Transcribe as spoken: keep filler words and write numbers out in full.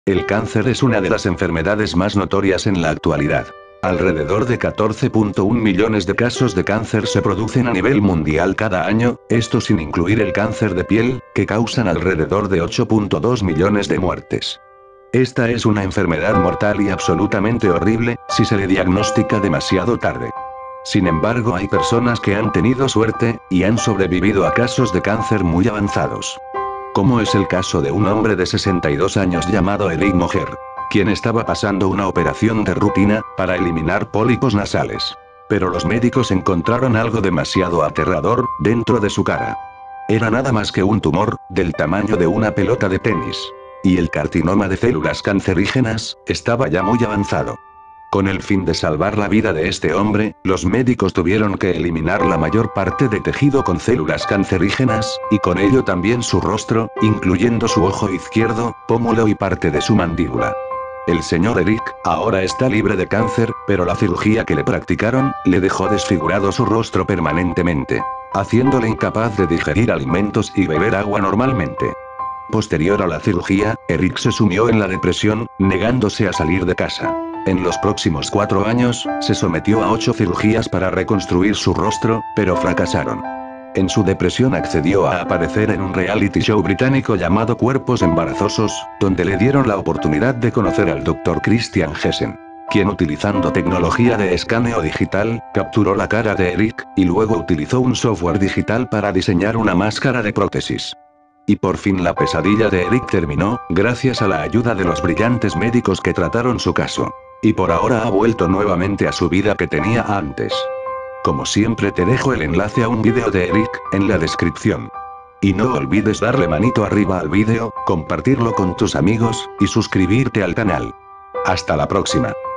El cáncer es una de las enfermedades más notorias en la actualidad. Alrededor de catorce punto uno millones de casos de cáncer se producen a nivel mundial cada año, esto sin incluir el cáncer de piel, que causan alrededor de ocho punto dos millones de muertes. Esta es una enfermedad mortal y absolutamente horrible, si se le diagnostica demasiado tarde. Sin embargo, hay personas que han tenido suerte, y han sobrevivido a casos de cáncer muy avanzados. Como es el caso de un hombre de sesenta y dos años llamado Eric Moher, quien estaba pasando una operación de rutina, para eliminar pólipos nasales. Pero los médicos encontraron algo demasiado aterrador, dentro de su cara. Era nada más que un tumor, del tamaño de una pelota de tenis. Y el carcinoma de células cancerígenas, estaba ya muy avanzado. Con el fin de salvar la vida de este hombre, los médicos tuvieron que eliminar la mayor parte de tejido con células cancerígenas, y con ello también su rostro, incluyendo su ojo izquierdo, pómulo y parte de su mandíbula. El señor Eric, ahora está libre de cáncer, pero la cirugía que le practicaron, le dejó desfigurado su rostro permanentemente, haciéndole incapaz de digerir alimentos y beber agua normalmente. Posterior a la cirugía, Eric se sumió en la depresión, negándose a salir de casa. En los próximos cuatro años, se sometió a ocho cirugías para reconstruir su rostro, pero fracasaron. En su depresión accedió a aparecer en un reality show británico llamado Cuerpos Embarazosos, donde le dieron la oportunidad de conocer al doctor Christian Hessen, quien utilizando tecnología de escaneo digital, capturó la cara de Eric, y luego utilizó un software digital para diseñar una máscara de prótesis. Y por fin la pesadilla de Eric terminó, gracias a la ayuda de los brillantes médicos que trataron su caso. Y por ahora ha vuelto nuevamente a su vida que tenía antes. Como siempre te dejo el enlace a un vídeo de Eric, en la descripción. Y no olvides darle manito arriba al vídeo, compartirlo con tus amigos, y suscribirte al canal. Hasta la próxima.